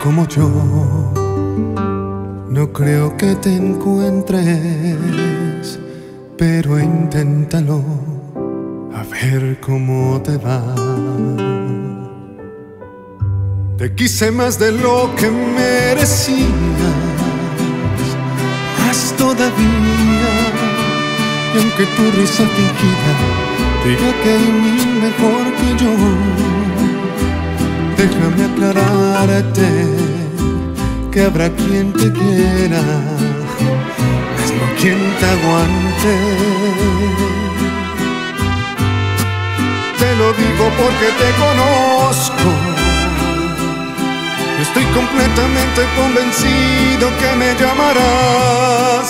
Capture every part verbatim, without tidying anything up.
como yo. No creo que te encuentres, pero inténtalo, a ver cómo te va. Te quise más de lo que merecías, más todavía. Y aunque tu risa fingida diga que hay mil mejor que yo, déjame aclararte que habrá quien te quiera, mas no quien te aguante. Te lo digo porque te conozco. Estoy completamente convencido que me llamarás,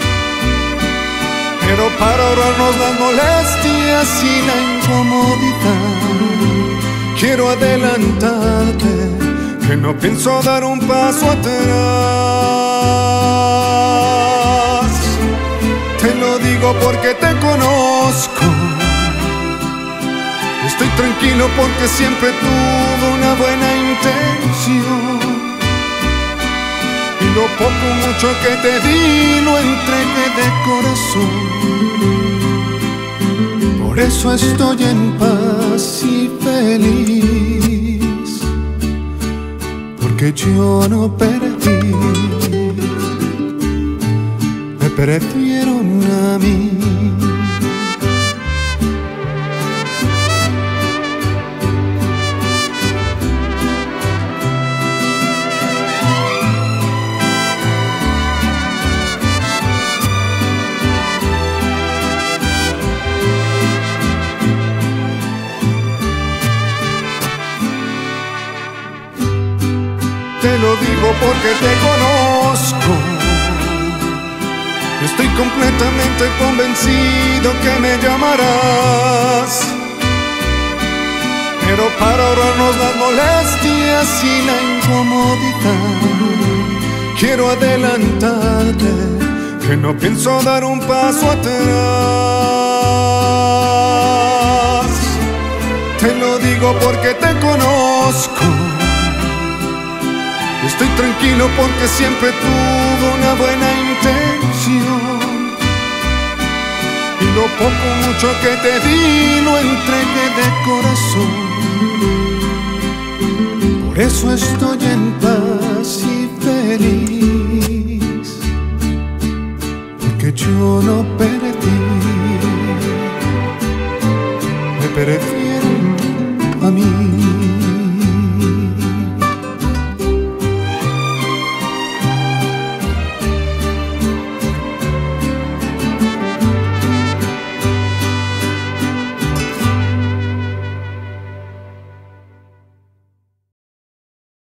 pero para ahorrarnos las molestias y la incomodidad, quiero adelantarte que no pienso dar un paso atrás. Te lo digo porque te conozco. Estoy tranquilo porque siempre tuve una buena intención, y lo poco o mucho que te di lo entregué de corazón. Por eso estoy en paz y feliz, porque yo no perdí, me prefieron a mí. Te lo digo porque te conozco. Estoy completamente convencido que me llamarás, pero para ahorrarnos las molestias y la incomodidad, quiero adelantarte que no pienso dar un paso atrás. Te lo digo porque te conozco. Estoy tranquilo porque siempre tuve una buena intención, y lo poco o mucho que te di lo entregué de corazón. Por eso estoy en paz y feliz, porque yo no perdí, me prefieron a mí.